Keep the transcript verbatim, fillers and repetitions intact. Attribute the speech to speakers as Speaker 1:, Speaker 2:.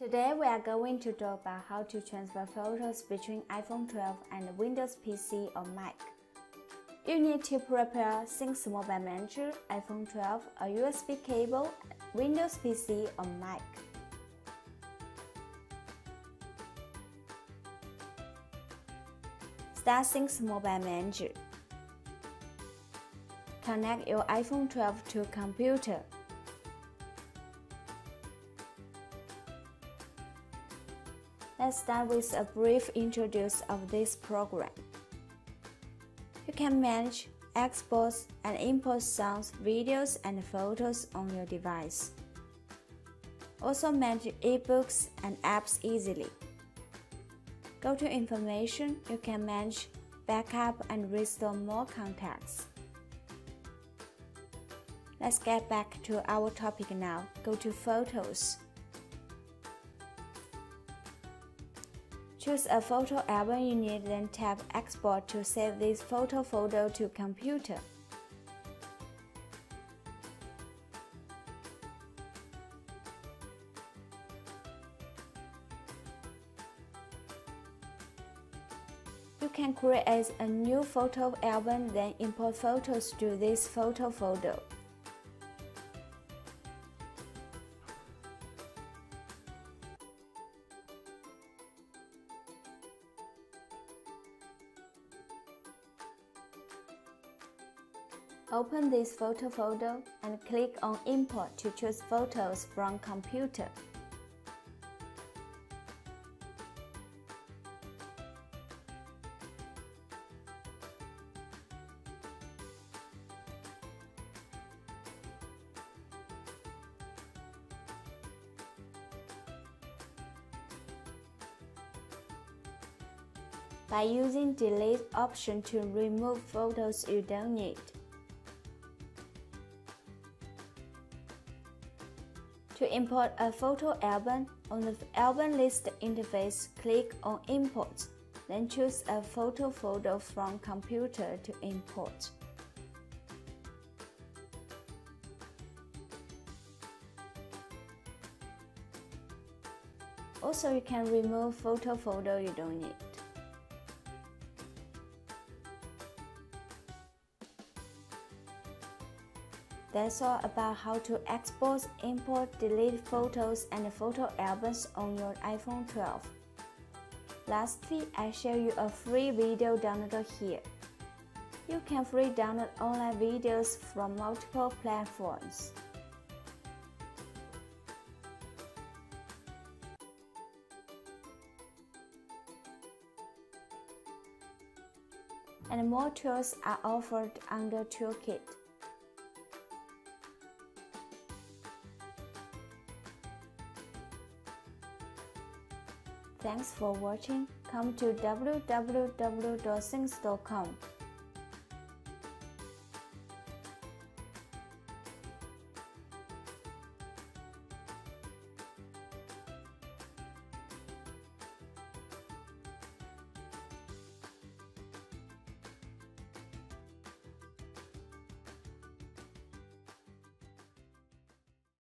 Speaker 1: Today we are going to talk about how to transfer photos between iPhone twelve and Windows P C or Mac. You need to prepare Things Mobile Manager, iPhone twelve, a U S B cable, Windows P C or Mac. Start Things Mobile Manager. Connect your iPhone twelve to a computer. Let's start with a brief introduction of this program. You can manage, export, and import sounds, videos, and photos on your device. Also manage ebooks and apps easily. Go to Information, you can manage, backup, and restore more contacts. Let's get back to our topic now. Go to Photos. Choose a photo album you need, then tap Export to save this photo folder to computer. You can create a new photo album, then import photos to this photo folder. Open this photo folder and click on Import to choose photos from computer. By using Delete option to remove photos you don't need. To import a photo album, on the album list interface, click on Import, then choose a photo folder from computer to import. Also, you can remove photo folder you don't need. That's all about how to export, import, delete photos and photo albums on your iPhone twelve. Lastly, I show you a free video downloader here. You can free download online videos from multiple platforms. And more tools are offered under Toolkit. Thanks for watching. Come to w w w dot things dot com.